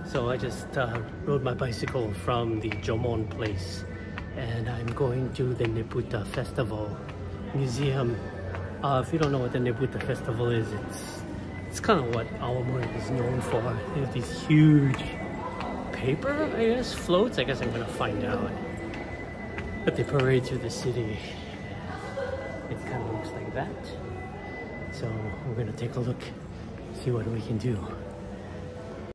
So I just rode my bicycle from the Jomon place and I'm going to the Nebuta Festival Museum. If you don't know what the Nebuta Festival is, it's kind of what Aomori is known for. They have these huge paper, I guess, floats. I guess I'm gonna find out. But they parade through the city. It kind of looks like that. So we're gonna take a look, see what we can do.